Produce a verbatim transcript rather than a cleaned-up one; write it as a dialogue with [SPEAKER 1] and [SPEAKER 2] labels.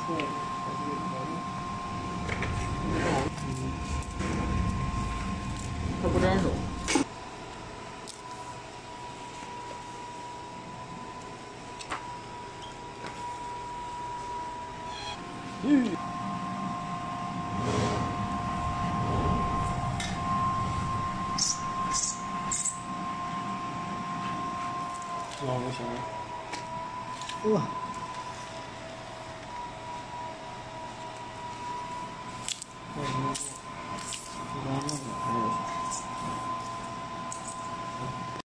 [SPEAKER 1] 它不粘手。嗯。这样不行。哇。嗯。